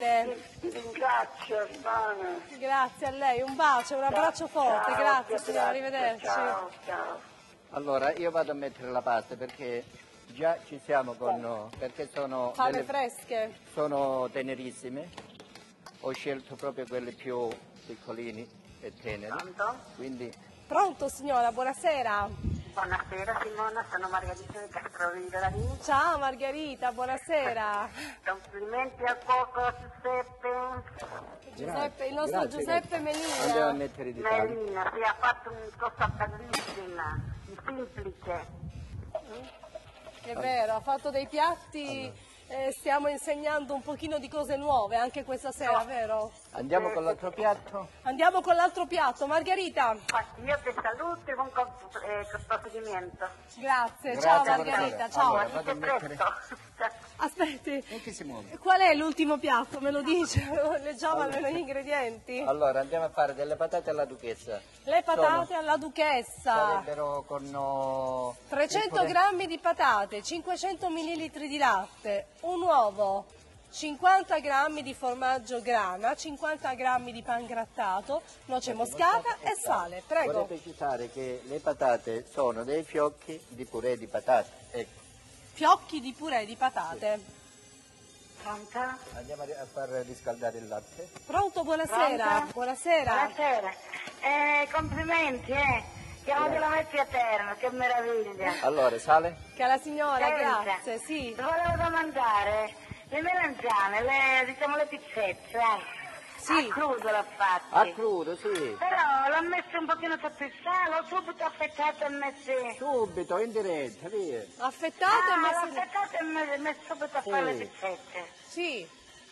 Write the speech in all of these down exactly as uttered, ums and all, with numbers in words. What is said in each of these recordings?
forte. Ti ringrazio, Ivana. Grazie a lei, un bacio, un abbraccio forte, Ciao, grazie grazie, signora, arrivederci. Ciao, ciao. Allora, io vado a mettere la pasta perché già ci siamo con... perché sono... Fame delle- fresche. sono tenerissime. Ho scelto proprio quelle più piccolini e teneri. Pronto? Quindi Pronto signora, buonasera. Buonasera Simona, sono Margherita di Castroville della Vini. Ciao Margherita, buonasera. Complimenti al cuoco Giuseppe. Giuseppe, il nostro grazie, Giuseppe grazie. Andiamo a Melina. mettere di tanto. Melina, si ha fatto una cosa bellissima, semplice. È vero, ha fatto dei piatti, eh, stiamo insegnando un pochino di cose nuove anche questa sera, vero? Andiamo con l'altro piatto? Andiamo con l'altro piatto, Margherita. Io ti saluto e buon co- eh, procedimento. Grazie, Grazie, ciao buonasera. Margherita, ciao. Allora, vado a mettere... Aspetti, E che si muove? qual è l'ultimo piatto? Me lo dice? Leggiamo almeno gli ingredienti. Allora, andiamo a fare delle patate alla duchessa. Le patate Sono- alla duchessa. Sarebbero con... oh, trecento piccole- grammi di patate, cinquecento millilitri di latte, un uovo, cinquanta grammi di formaggio grana, cinquanta grammi di pangrattato, noce moscata e sale. Prego. Vorrei precisare che le patate sono dei fiocchi di purè di patate. Ecco, Fiocchi di purè di patate. Pronto? andiamo a a far riscaldare il latte. Pronto, buonasera. Pronto? Buonasera. Buonasera. Eh, complimenti, eh. Chiamo della Metti a terra, che meraviglia. Allora, sale? Che alla signora, Senta, grazie, sì. volevo domandare, le melanzane, le, diciamo le pizzette, eh? Sì. A crudo l'ho fatte. A crudo, sì. Però l'ho messo un pochino sotto il sale, ho subito affettato e messo... Subito, in diretta, via. Affettate e Ah, l'ho messe... affettato e messo, messo subito a Sì. fare le pizzette. Sì.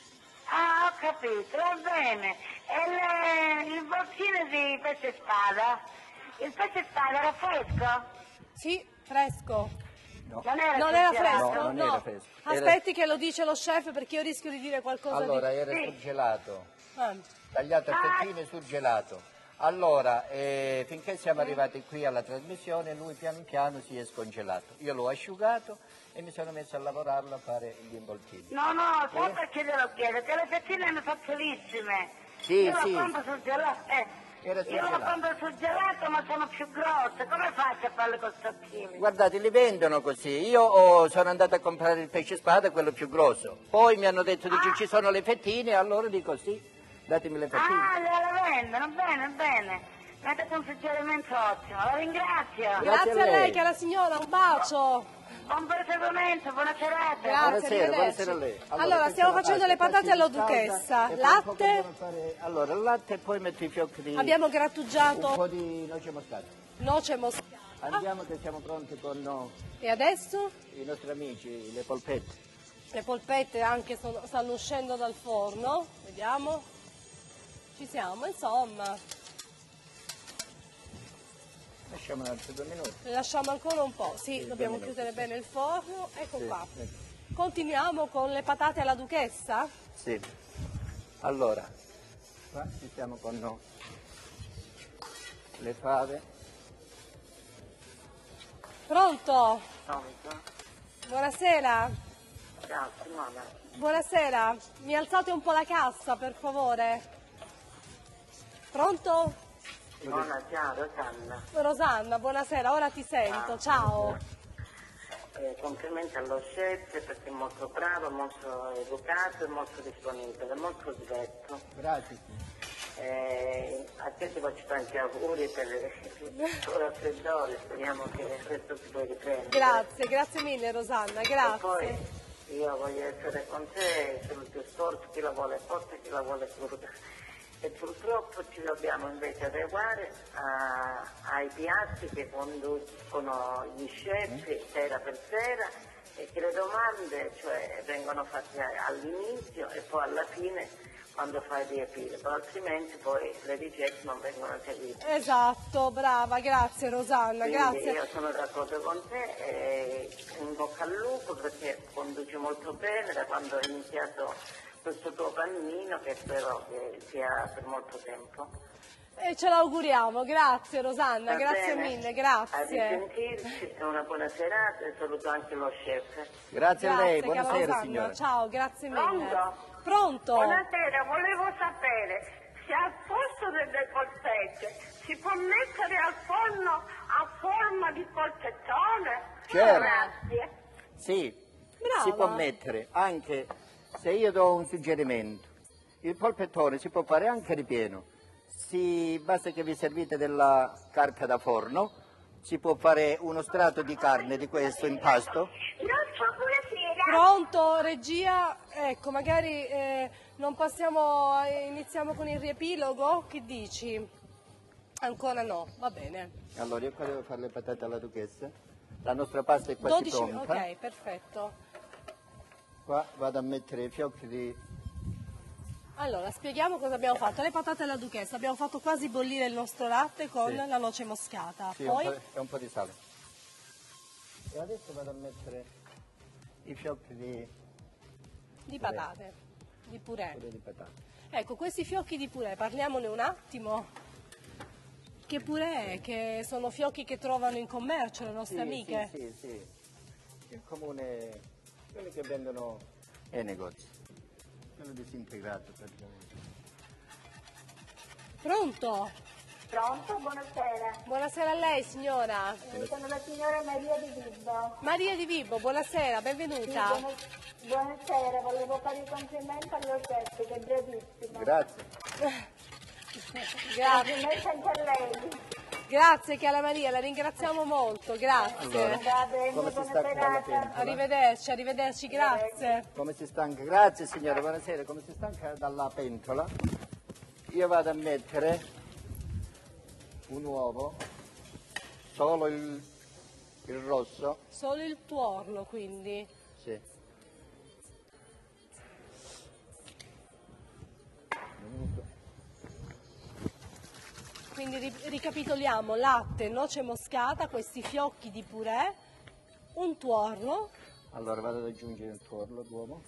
Ah, ho capito, va bene. E le, il boccino di pesce spada? Il pesce spada era fresco? Sì, fresco. No. Non era, Non era surgelato? fresco? No, non era fresco. Era- Aspetti che lo dice lo chef perché io rischio di dire qualcosa Allora, di... era Sì. surgelato, Ah. tagliato a fettine e surgelato. Allora, eh, finché siamo arrivati qui alla trasmissione, lui piano piano si è scongelato. Io l'ho asciugato e mi sono messo a lavorarlo a fare gli involtini. No, no, sai perché glielo chiedo? Che le fettine sono facilissime. Sì, io sì. lo compro surgelato, eh. Era Io lo surgelato. compro surgelato ma sono più grosse, come faccio a farle con stocchini? Guardate, li vendono così. Io oh, sono andato a comprare il pesce spada, quello più grosso. Poi mi hanno detto che ci sono le fettine, allora dico sì, datemi le fettine. Ah, gliele vendono, bene, bene. Mi ha dato un suggerimento ottimo, la ringrazio. Grazie Grazie a a lei, lei. cara signora, un bacio. Buon proseguimento, buona serata. Grazie, Buonasera, arrivederci. buonasera a lei. Allora, questa stiamo è la facendo le pasta, patate qua si alla riscalda duchessa. e poi un po' Latte, dobbiamo fare- Allora, il latte e poi metto i fiocchi di... abbiamo un grattugiato po' di noce moscata. noce moscata. Andiamo che siamo pronti con oh, E adesso i nostri amici, le polpette. le polpette anche sono- stanno uscendo dal forno. Vediamo. Ci siamo, insomma. Lasciamo un altro due minuti. Le lasciamo ancora un po'. Sì, Sì, dobbiamo due minuti, chiudere bene il forno. Ecco Sì, qua. ecco. Continuiamo con le patate alla duchessa. Sì. Allora, qua ci siamo con no, le fave. Pronto? Pronto? Buonasera. Ciao Simona. Buonasera. Mi alzate un po' la cassa, per favore. Pronto? Simona, ciao Rosanna. Rosanna, buonasera, ora ti sento. Ciao. Eh, complimenti allo chef perché è molto bravo, molto educato e molto disponibile, molto diretto. Grazie. Eh, a te ti faccio tanti auguri per il raffreddore, speriamo che questo si può riprendere. Grazie, grazie mille Rosanna, E grazie. poi io voglio essere con te sul discorso chi la vuole forte e chi la vuole cruda. E purtroppo ci dobbiamo invece adeguare a- ai piatti che conducono gli chef sera per sera e che le domande cioè, vengono fatte all'inizio e poi alla fine quando fai riempire, altrimenti poi le ricette non vengono seguite. Esatto, brava, grazie Rosanna, Quindi grazie. io sono d'accordo con te e in bocca al lupo perché conduci molto bene da quando hai iniziato questo tuo cammino che spero che sia per molto tempo. E ce l'auguriamo, grazie Rosanna, Va grazie bene? mille, A grazie. risentirci e una buona serata e saluto anche lo chef. Grazie a lei, Grazie, cara buonasera Rosanna, signora. ciao, grazie mille. Pronto? Pronto? Buonasera, volevo sapere se al posto delle polpette si può mettere al forno a forma di polpettone? Certo. Grazie. Sì, Brava. si può mettere anche, se io do un suggerimento, il polpettone si può fare anche ripieno, si, basta che vi servite della carta da forno, si può fare uno strato di carne di questo impasto. Pronto, buonasera. Pronto, regia? Ecco, magari eh, non passiamo, eh, iniziamo con il riepilogo? Che dici? Ancora no, va bene. Allora io qua devo fare le patate alla duchessa, la nostra pasta è quasi dodici, pronta, ok, perfetto. qua vado a mettere i fiocchi di... Allora, spieghiamo cosa abbiamo fatto. Le patate alla duchessa, abbiamo fatto quasi bollire il nostro latte con Sì. la noce moscata. Sì, Poi un po', e un po' di sale. E adesso vado a mettere i fiocchi di, di patate, di purè. purè di patate. Ecco, questi fiocchi di purè, parliamone un attimo. Che purè è? Che sono fiocchi che trovano in commercio le nostre Sì, amiche? Sì, sì, sì. Il comune, quelli che vendono ai negozi. Quello disintegrato praticamente. Pronto? Pronto? Buonasera. Buonasera a lei signora. Eh, Sono la signora Maria Di Vibo. Maria Di Vibo, buonasera, Sì, benvenuta. buona- buonasera, volevo fare i complimenti allo chef che è bravissimo. Grazie. Grazie, Complimenti anche a lei. grazie Chiara Maria, la ringraziamo molto, grazie. Va bene, Come si buona stacca dalla serata. pentola? Arrivederci, arrivederci, grazie. Come si stanca? Grazie signora, buonasera. Come si stanca dalla pentola? Io vado a mettere un uovo, solo il, il rosso. Solo il tuorlo quindi. Sì. Quindi ri- ricapitoliamo, latte, noce moscata, questi fiocchi di purè, un tuorlo, Allora vado ad aggiungere il tuorlo d'uovo.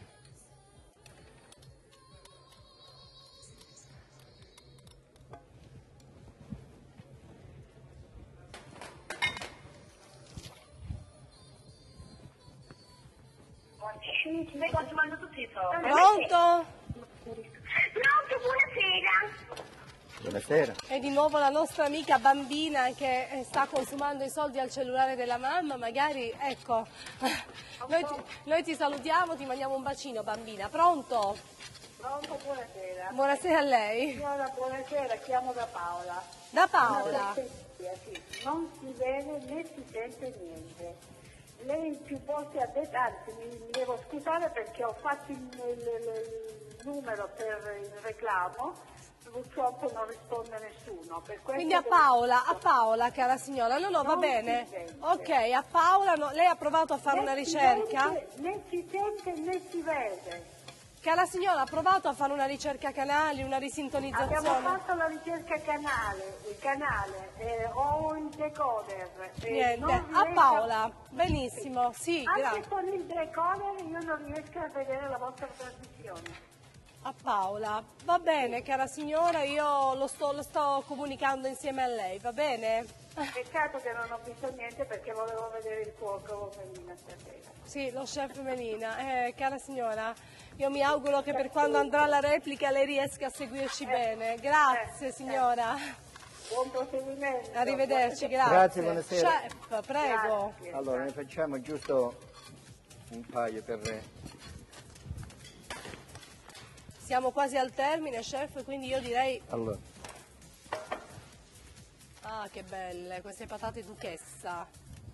Mi consumando tutti i soldi. pronto? Pronto, buonasera. Buonasera. E di nuovo la nostra amica bambina che eh, sta consumando i soldi al cellulare della mamma, magari, ecco, noi ti, noi ti salutiamo, ti mandiamo un bacino bambina, pronto? Pronto, buonasera. Buonasera a lei. Signora, buonasera, chiamo da Paola. Da Paola. Sì, non si vede né si sente niente. Lei più volte ha detto, anzi mi, mi devo scusare perché ho fatto il, il- il- il numero per il reclamo, purtroppo non risponde nessuno. Per questo Quindi a devo- Paola, a Paola cara signora, no no va Non si bene. sente. Ok, a Paola, no, lei ha provato a fare Né una si ricerca? sente, né si sente né si vede. Cara signora, ha provato a fare una ricerca canali, una Abbiamo risintonizzazione? fatto la ricerca canale, il canale, eh, ho il decoder. eh, Niente, non a riesco- Paola, benissimo, sì, Anche grazie. con il decoder io non riesco a vedere la vostra trasmissione. A Paola, va bene cara signora, io lo sto, lo sto comunicando insieme a lei, va bene? Peccato che non ho visto niente perché volevo vedere il cuoco Melina stasera. Sì, lo chef Melina, eh, cara signora, io mi auguro che per quando andrà la replica lei riesca a seguirci bene. Grazie signora, Buon proseguimento. arrivederci, grazie. Grazie, buonasera. Chef, prego. Grazie. Allora ne facciamo giusto un paio per... Siamo quasi al termine, chef, quindi io direi... Allora, Ah, che belle, queste patate duchessa.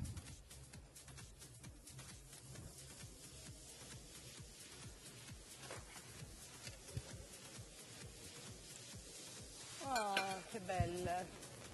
Ah, che belle.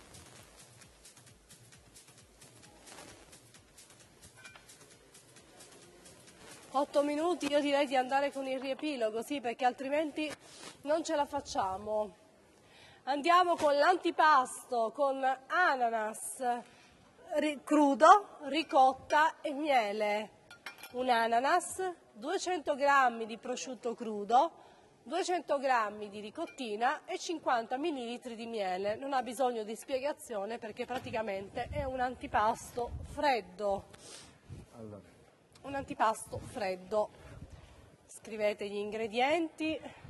Otto minuti, io direi di andare con il riepilogo, sì, perché altrimenti non ce la facciamo. Andiamo con l'antipasto, con ananas ri- crudo, ricotta e miele. Un ananas, duecento grammi di prosciutto crudo, duecento grammi di ricottina e cinquanta millilitri di miele. Non ha bisogno di spiegazione perché praticamente è un antipasto freddo. allora. Un antipasto freddo. scrivete gli ingredienti.